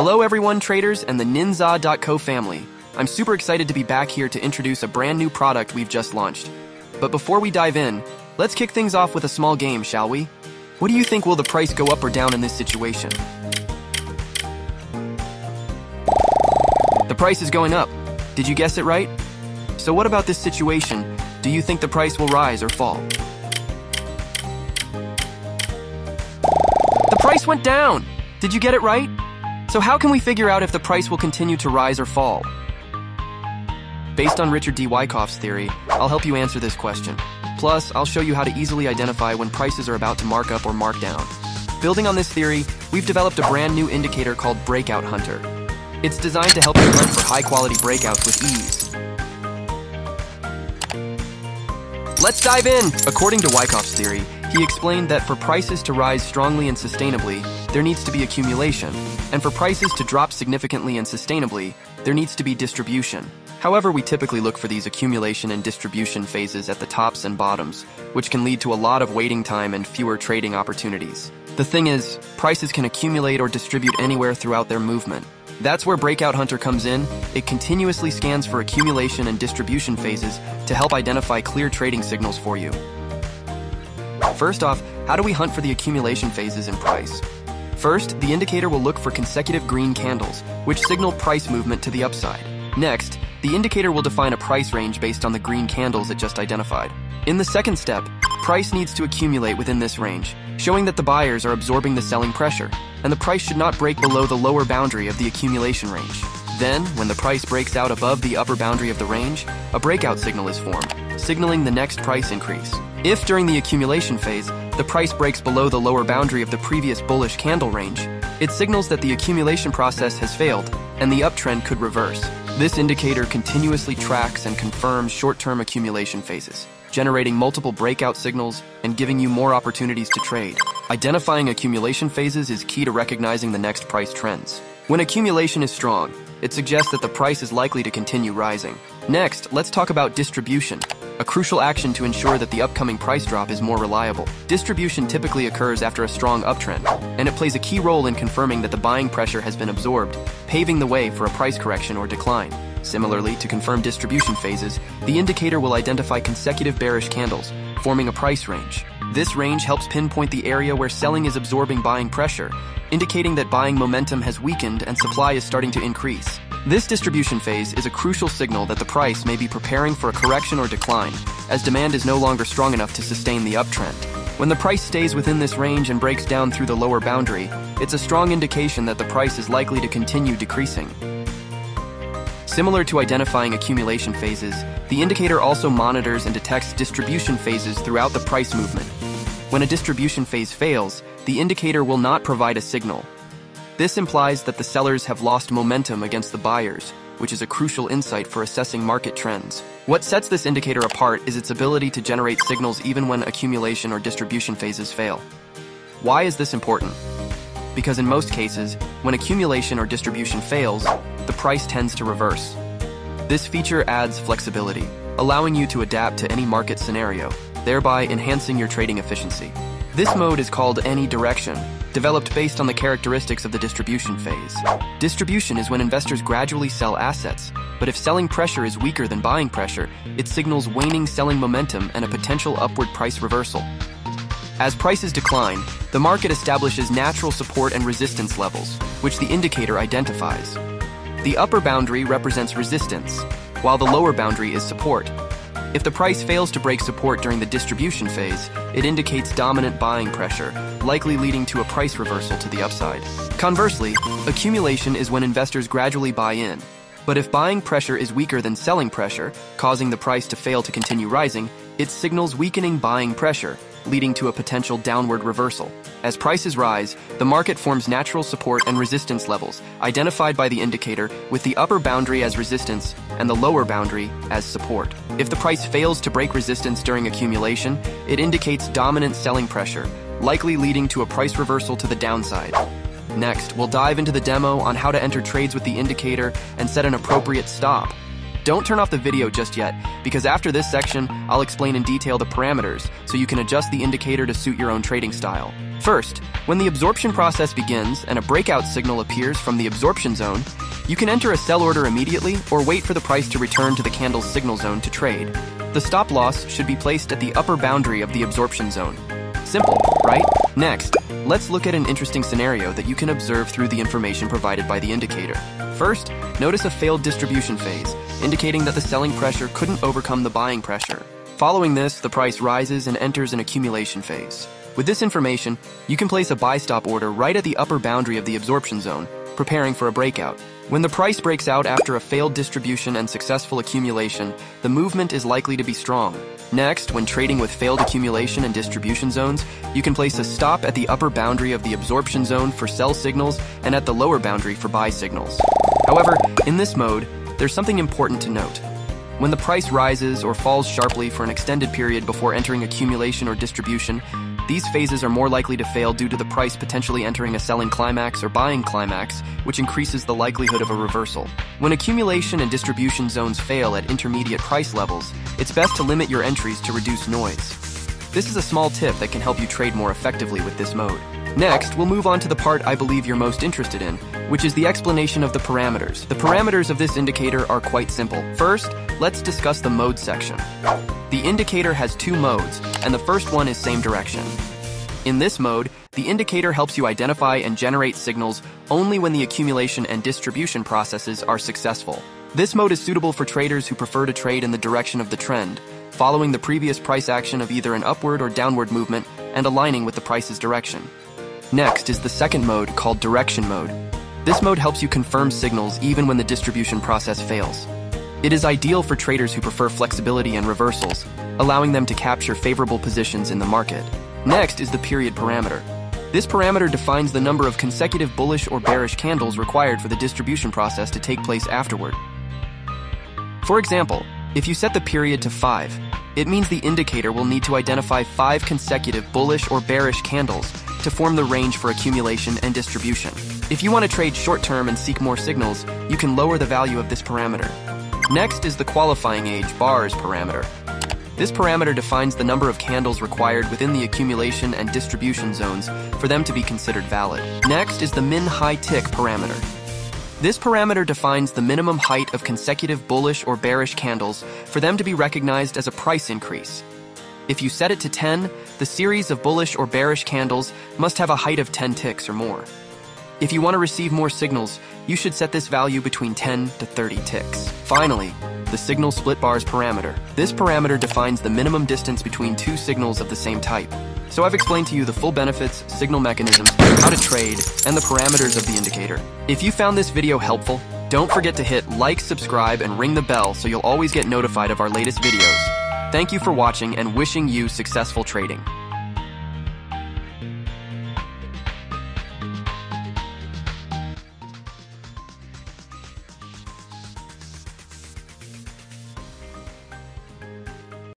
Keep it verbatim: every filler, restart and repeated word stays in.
Hello everyone, traders and the ninza dot co family. I'm super excited to be back here to introduce a brand new product we've just launched. But before we dive in, let's kick things off with a small game, shall we? What do you think, will the price go up or down in this situation? The price is going up. Did you guess it right? So what about this situation? Do you think the price will rise or fall? The price went down! Did you get it right? So how can we figure out if the price will continue to rise or fall? Based on Richard D. Wyckoff's theory, I'll help you answer this question. Plus, I'll show you how to easily identify when prices are about to mark up or mark down. Building on this theory, we've developed a brand new indicator called Breakout Hunter. It's designed to help you hunt for high-quality breakouts with ease. Let's dive in! According to Wyckoff's theory, he explained that for prices to rise strongly and sustainably, there needs to be accumulation, and for prices to drop significantly and sustainably, there needs to be distribution. However, we typically look for these accumulation and distribution phases at the tops and bottoms, which can lead to a lot of waiting time and fewer trading opportunities. The thing is, prices can accumulate or distribute anywhere throughout their movement. That's where Breakout Hunter comes in. It continuously scans for accumulation and distribution phases to help identify clear trading signals for you. First off, how do we hunt for the accumulation phases in price? First, the indicator will look for consecutive green candles, which signal price movement to the upside. Next, the indicator will define a price range based on the green candles it just identified. In the second step, price needs to accumulate within this range, showing that the buyers are absorbing the selling pressure, and the price should not break below the lower boundary of the accumulation range. Then, when the price breaks out above the upper boundary of the range, a breakout signal is formed, signaling the next price increase. If during the accumulation phase, the price breaks below the lower boundary of the previous bullish candle range, it signals that the accumulation process has failed, and the uptrend could reverse. This indicator continuously tracks and confirms short-term accumulation phases, generating multiple breakout signals and giving you more opportunities to trade. Identifying accumulation phases is key to recognizing the next price trends. When accumulation is strong, it suggests that the price is likely to continue rising. Next, let's talk about distribution, a crucial action to ensure that the upcoming price drop is more reliable. Distribution typically occurs after a strong uptrend, and it plays a key role in confirming that the buying pressure has been absorbed, paving the way for a price correction or decline. Similarly, to confirm distribution phases, the indicator will identify consecutive bearish candles, forming a price range. This range helps pinpoint the area where selling is absorbing buying pressure, indicating that buying momentum has weakened and supply is starting to increase. This distribution phase is a crucial signal that the price may be preparing for a correction or decline, as demand is no longer strong enough to sustain the uptrend. When the price stays within this range and breaks down through the lower boundary, it's a strong indication that the price is likely to continue decreasing. Similar to identifying accumulation phases, the indicator also monitors and detects distribution phases throughout the price movement. When a distribution phase fails, the indicator will not provide a signal. This implies that the sellers have lost momentum against the buyers, which is a crucial insight for assessing market trends. What sets this indicator apart is its ability to generate signals even when accumulation or distribution phases fail. Why is this important? Because in most cases, when accumulation or distribution fails, the price tends to reverse. This feature adds flexibility, allowing you to adapt to any market scenario, thereby enhancing your trading efficiency. This mode is called any direction, developed based on the characteristics of the distribution phase. Distribution is when investors gradually sell assets, but if selling pressure is weaker than buying pressure, it signals waning selling momentum and a potential upward price reversal. As prices decline, the market establishes natural support and resistance levels, which the indicator identifies. The upper boundary represents resistance, while the lower boundary is support. If the price fails to break support during the distribution phase, it indicates dominant buying pressure, likely leading to a price reversal to the upside. Conversely, accumulation is when investors gradually buy in. But if buying pressure is weaker than selling pressure, causing the price to fail to continue rising, it signals weakening buying pressure, leading to a potential downward reversal. As prices rise, the market forms natural support and resistance levels, identified by the indicator, with the upper boundary as resistance and the lower boundary as support. If the price fails to break resistance during accumulation, it indicates dominant selling pressure, likely leading to a price reversal to the downside. Next, we'll dive into the demo on how to enter trades with the indicator and set an appropriate stop. Don't turn off the video just yet, because after this section, I'll explain in detail the parameters so you can adjust the indicator to suit your own trading style. First, when the absorption process begins and a breakout signal appears from the absorption zone, you can enter a sell order immediately or wait for the price to return to the candle's signal zone to trade. The stop loss should be placed at the upper boundary of the absorption zone. Simple, right? Next, let's look at an interesting scenario that you can observe through the information provided by the indicator. First, notice a failed distribution phase, indicating that the selling pressure couldn't overcome the buying pressure. Following this, the price rises and enters an accumulation phase. With this information, you can place a buy stop order right at the upper boundary of the absorption zone, preparing for a breakout. When the price breaks out after a failed distribution and successful accumulation, the movement is likely to be strong. Next, when trading with failed accumulation and distribution zones, you can place a stop at the upper boundary of the absorption zone for sell signals and at the lower boundary for buy signals. However, in this mode, there's something important to note. When the price rises or falls sharply for an extended period before entering accumulation or distribution, these phases are more likely to fail due to the price potentially entering a selling climax or buying climax, which increases the likelihood of a reversal. When accumulation and distribution zones fail at intermediate price levels, it's best to limit your entries to reduce noise. This is a small tip that can help you trade more effectively with this mode. Next, we'll move on to the part I believe you're most interested in, which is the explanation of the parameters. The parameters of this indicator are quite simple. First, let's discuss the mode section. The indicator has two modes, and the first one is same direction. In this mode, the indicator helps you identify and generate signals only when the accumulation and distribution processes are successful. This mode is suitable for traders who prefer to trade in the direction of the trend, following the previous price action of either an upward or downward movement and aligning with the price's direction. Next is the second mode, called direction mode. This mode helps you confirm signals even when the distribution process fails. It is ideal for traders who prefer flexibility and reversals, allowing them to capture favorable positions in the market. Next is the period parameter. This parameter defines the number of consecutive bullish or bearish candles required for the distribution process to take place afterward. For example, if you set the period to five, it means the indicator will need to identify five consecutive bullish or bearish candles to form the range for accumulation and distribution. If you want to trade short-term and seek more signals, you can lower the value of this parameter. Next is the qualifying age bars parameter. This parameter defines the number of candles required within the accumulation and distribution zones for them to be considered valid. Next is the min-high tick parameter. This parameter defines the minimum height of consecutive bullish or bearish candles for them to be recognized as a price increase. If you set it to ten, the series of bullish or bearish candles must have a height of ten ticks or more. If you want to receive more signals, you should set this value between ten to thirty ticks. Finally, the signal split bars parameter. This parameter defines the minimum distance between two signals of the same type. So I've explained to you the full benefits, signal mechanisms, how to trade, and the parameters of the indicator. If you found this video helpful, don't forget to hit like, subscribe, and ring the bell so you'll always get notified of our latest videos. Thank you for watching and wishing you successful trading.